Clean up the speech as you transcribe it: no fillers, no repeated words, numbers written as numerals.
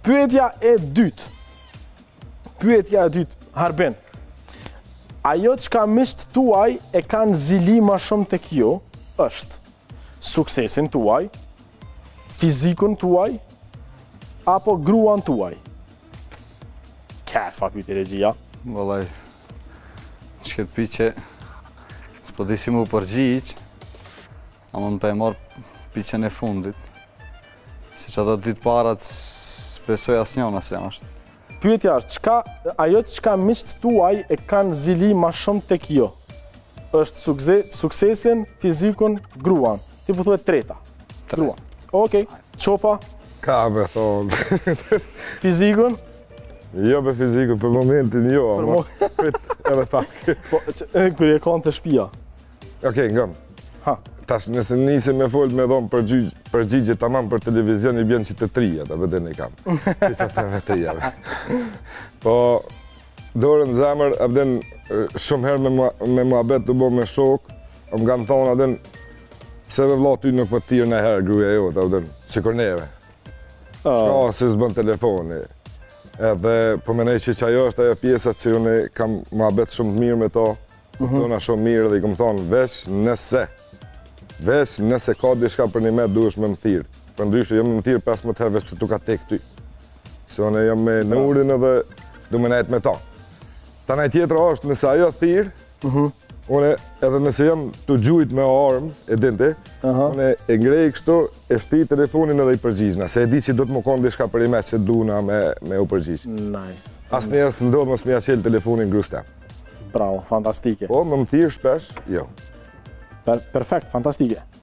Pyetja e dytë. Harben. Ajo çka miqtë tuaj e kanë zili ma shumë tek ju, është suksesin tuaj, fizikun tuaj, apo gruan tuaj? Fa pyetje regjia. Vallaj, që këtë pyetje, s'po di si mu përgjigj, ama më pe e marrë pyetjen e fundit. Si që ato ditë parat s'besoj asnjëna se janë është. Pyetja është, ajo çka miqtë tuaj e kanë zili ma shumë tek ju, është suksesin, fizikun, gruan. Ti po thuhet treta. Gruan. Okej. Qopa? Ka me thonë. Fizikun? Jo me fizikun, për momentin jo, ama edhe pak. Kër e kanë të shtëpia. Okej, ngëm. Tash nëse nisi me folë me dhomë përgjigje tamam për televizion, i bjen që të trija, të vëdën e kam. Kisha të me trijave. Po, dorën zemër, abden shumë herë me muhabet të bo me shok, më kanë thonë abden, pse me vlla ty nuk më tirë në herë gruja jote, abden, sikur neve. Shka si s'bën telefoni. Edhe po menej që ajo është ajo pjesa që unë kam muhabet shumë të mirë me to, tona shumë mirë dhe i kom thonë veç nëse ka diçka për një met duhesh me më thirë. Për ndryshe jam me më thirë 15 herë veç që tu ka tek ty. Se unë jam me në urin edhe du me nejt me ta. Ta nej tjetëra është nëse ajo thirë, unë edhe nëse jam të gjujt me armë, e dinte, unë e ngrej kështu, e shti telefonin edhe i përgjigjna, se e di që do të më konë diçka për i me që duna me u përgjigjë. Nice. Asë njerë së ndodhë mos me jaqel telefonin grus tem. Bravo, fantastike. Po, më thirë shpesh, jo. Perfekt, fantastike.